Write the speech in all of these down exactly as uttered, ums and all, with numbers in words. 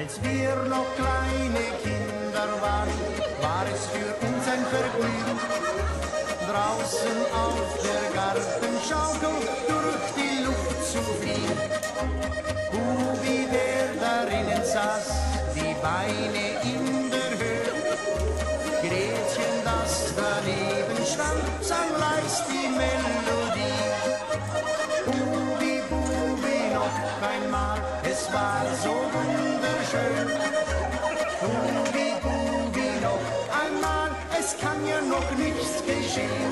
Als wir noch kleine Kinder waren, war es für uns ein Vergnügen, draußen auf der Gartenschaukel durch die Luft zu fliegen. Hubi, der darinnen saß, die Beine in der Höhe, Gretchen, das daneben stand, sang leis die Melodie. Hubi, Bubi, noch einmal, es war so wunderschön. Hubi, Bubi, noch einmal, es kann ja noch nichts geschehen.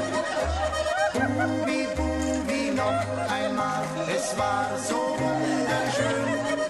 Hubi, Bubi, noch einmal, es war so wunderschön.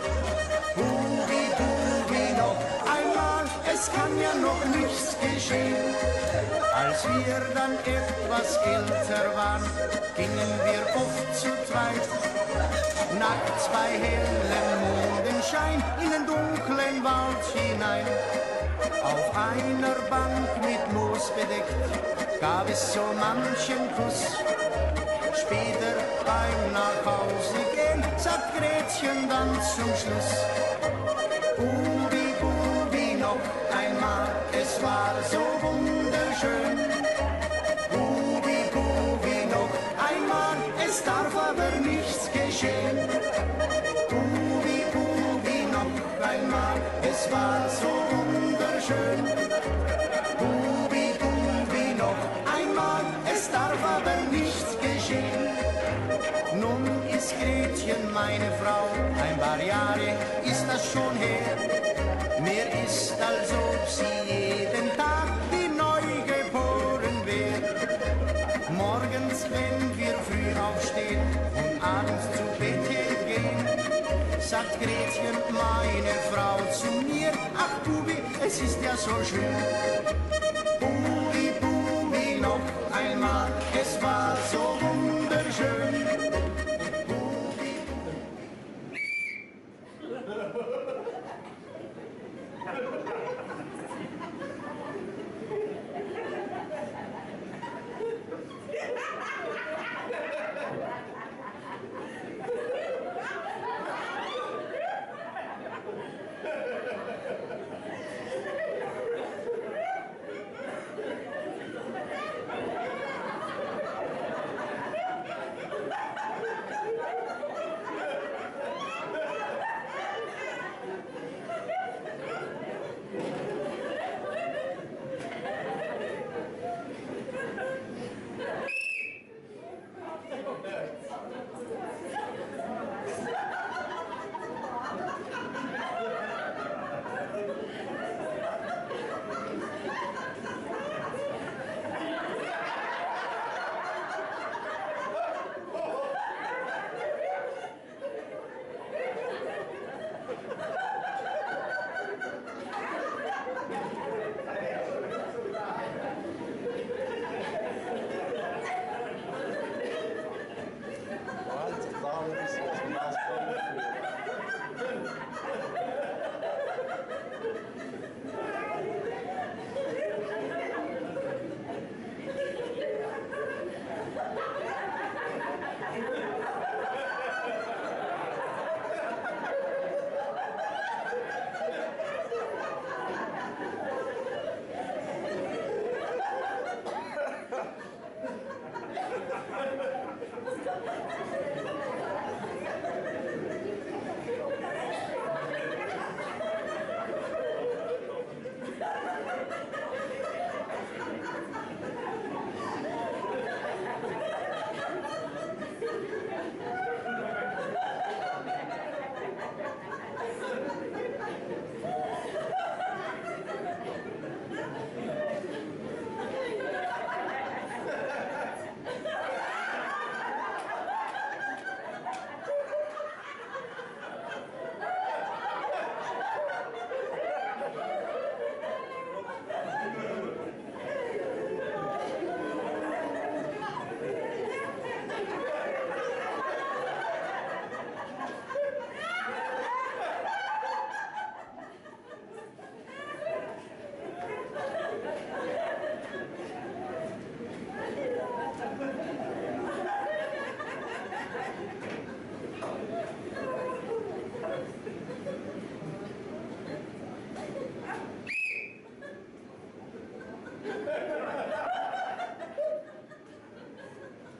Hubi, Bubi, noch einmal, es kann ja noch nichts geschehen. Als wir dann etwas älter waren, gingen wir oft zu zweit, nachts bei hellem Mondenschein in den dunklen Wald hinein. Auf einer Bank mit Moos bedeckt gab es so manchen Kuss. Später beim Nachhausegehen sagt Gretchen dann zum Schluss: Bubi, Bubi, noch einmal, es war so wunderschön. Bubi, Bubi, noch einmal, es darf aber nichts geschehen. Bubi, Bubi, noch einmal, es war so wunderschön. Bubi, Bubi, noch einmal, es darf aber nichts geschehen. Nun ist Gretchen meine Frau, ein paar Jahre ist das schon her. Mir ist, als ob sie jeden Tag wie neu geboren wäre. Morgens, wenn wir früh aufstehen und abends zu Bett gehen, sagt Gretchen, meine Frau, zu mir: Ach Bubi, es ist ja so schön. Bubi, Bubi, noch einmal, es war so wunderschön. Bubi,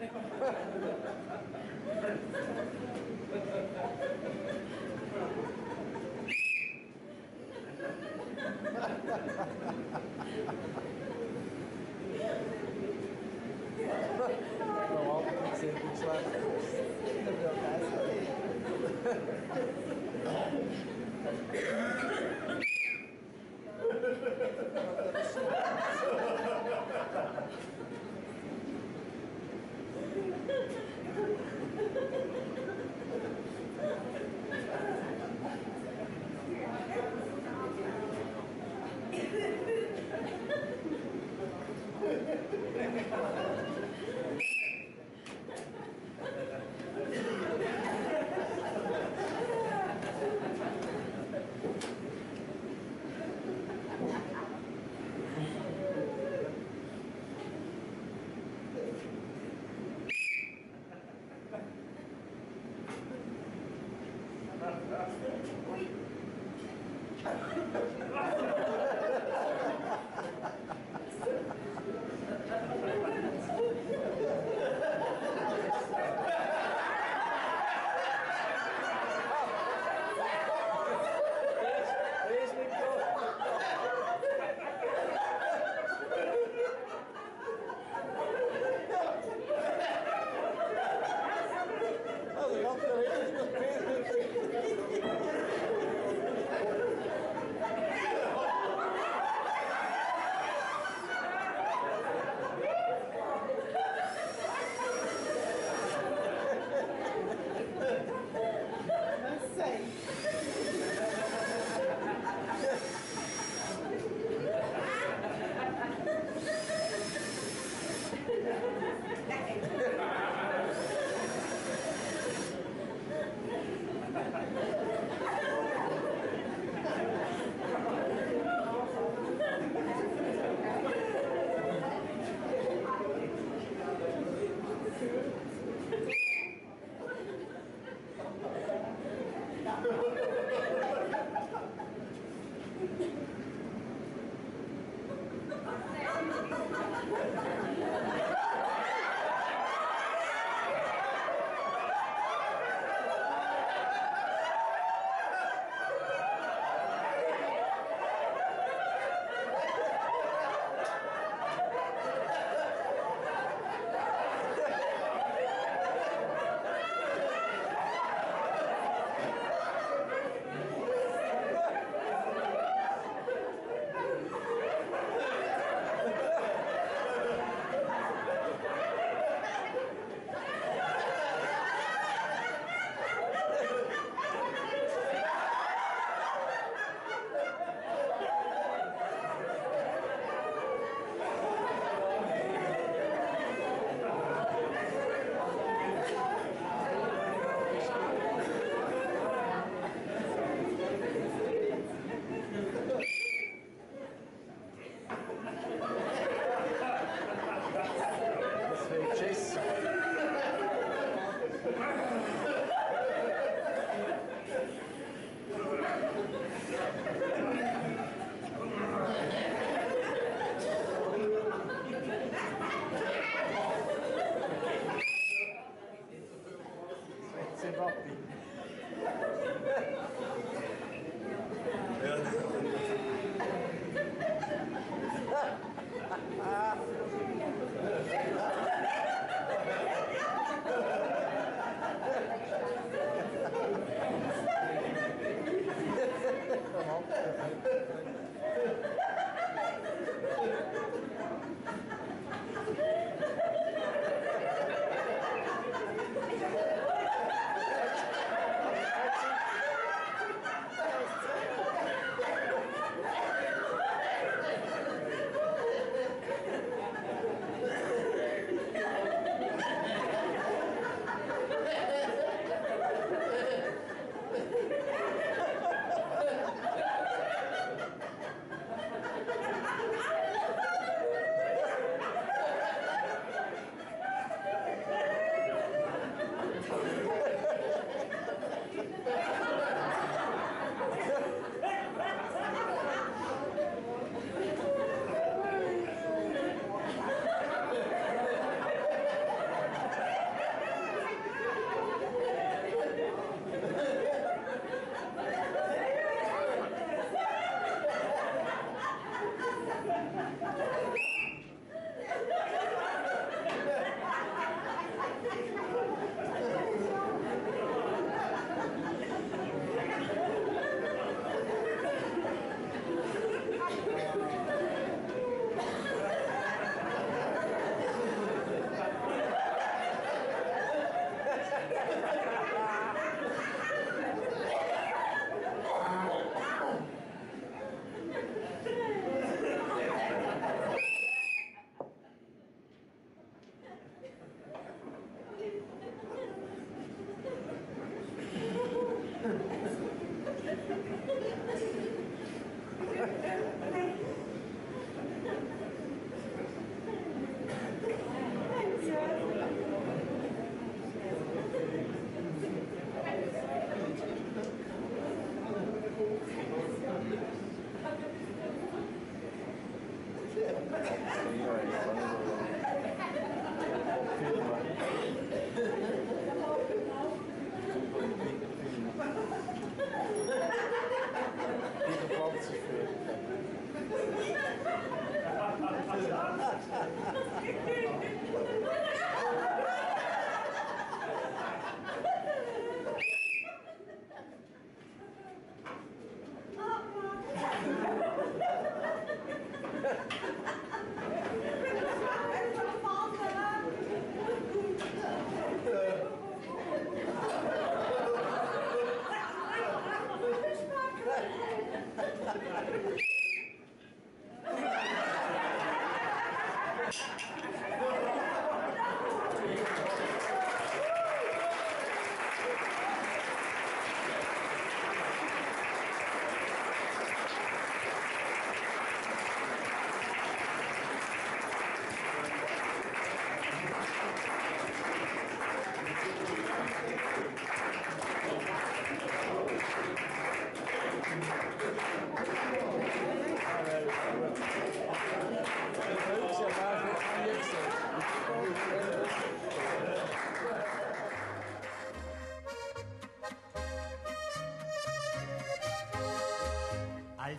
Normal tem que ser muito suave. No meu caso,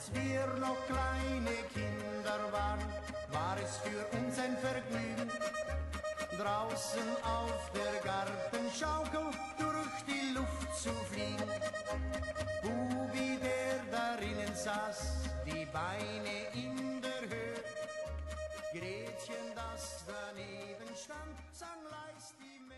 Als wir noch kleine Kinder waren, war es für uns ein Vergnügen, draußen auf der Gartenschaukel durch die Luft zu fliegen. Bubi, der darinnen saß, die Beine in der Höhe, Gretchen, das daneben stand, sang leis die